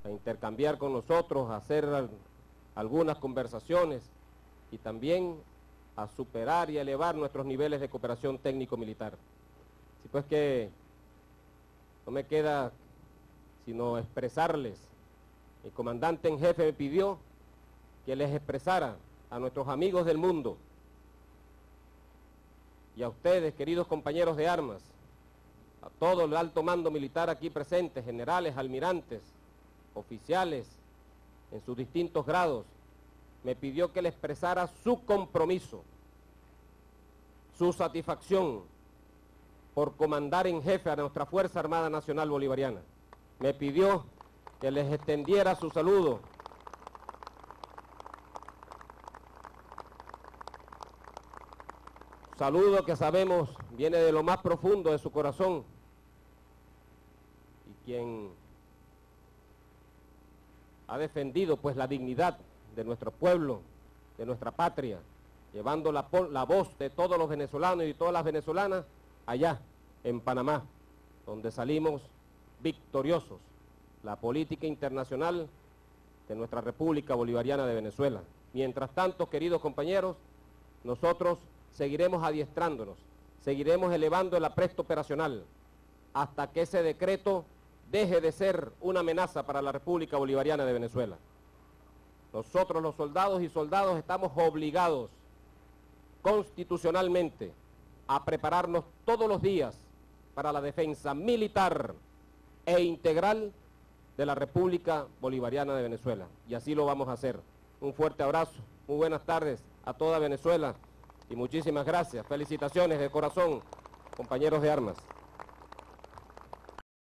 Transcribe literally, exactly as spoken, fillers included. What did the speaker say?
a intercambiar con nosotros, a hacer al, algunas conversaciones y también a superar y a elevar nuestros niveles de cooperación técnico-militar. Así pues que no me queda sino expresarles, el comandante en jefe me pidió que les expresara a nuestros amigos del mundo y a ustedes, queridos compañeros de armas, a todo el alto mando militar aquí presente, generales, almirantes, oficiales, en sus distintos grados, me pidió que le expresara su compromiso, su satisfacción por comandar en jefe a nuestra Fuerza Armada Nacional Bolivariana. Me pidió que les extendiera su saludo, saludo que sabemos viene de lo más profundo de su corazón, y quien ha defendido pues la dignidad de nuestro pueblo, de nuestra patria, llevando la, la voz de todos los venezolanos y todas las venezolanas allá en Panamá, donde salimos victoriosos, la política internacional de nuestra República Bolivariana de Venezuela. Mientras tanto, queridos compañeros, nosotros seguiremos adiestrándonos, seguiremos elevando el apresto operacional hasta que ese decreto deje de ser una amenaza para la República Bolivariana de Venezuela. Nosotros, los soldados y soldados, estamos obligados constitucionalmente a prepararnos todos los días para la defensa militar e integral de la República Bolivariana de Venezuela. Y así lo vamos a hacer. Un fuerte abrazo, muy buenas tardes a toda Venezuela y muchísimas gracias. Felicitaciones de corazón, compañeros de armas.